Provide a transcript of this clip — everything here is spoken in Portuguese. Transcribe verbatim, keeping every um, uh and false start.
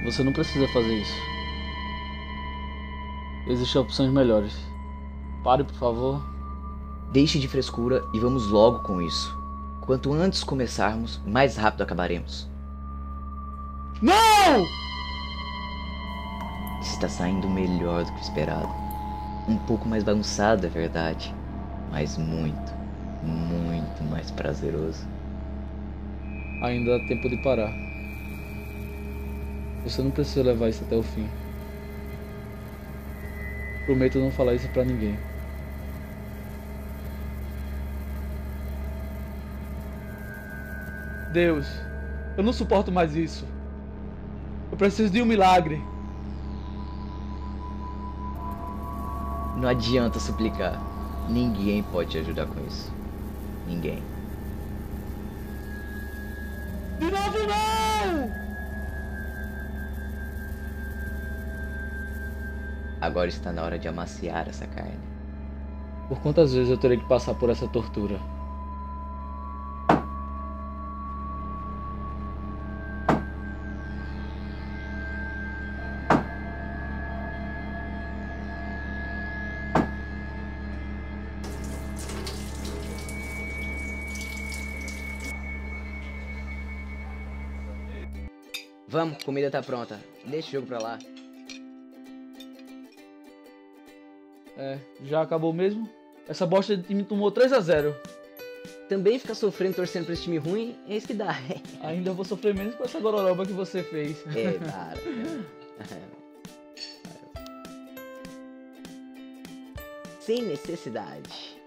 Você não precisa fazer isso. Existem opções melhores. Pare, por favor. Deixe de frescura e vamos logo com isso. Quanto antes começarmos, mais rápido acabaremos. Não! Está saindo melhor do que o esperado. Um pouco mais bagunçado, é verdade, mas muito, muito mais prazeroso. Ainda há tempo de parar. Você não precisa levar isso até o fim. Prometo não falar isso pra ninguém. Deus, eu não suporto mais isso. Eu preciso de um milagre. Não adianta suplicar. Ninguém pode te ajudar com isso. Ninguém. De novo não! Agora está na hora de amaciar essa carne. Por quantas vezes eu terei que passar por essa tortura? Vamos, comida tá pronta. Deixa o jogo pra lá. É, já acabou mesmo? Essa bosta de time tomou três a zero. Também ficar sofrendo torcendo pra esse time ruim, é isso que dá. Ainda vou sofrer menos com essa gororoba que você fez. É, para. Sem necessidade.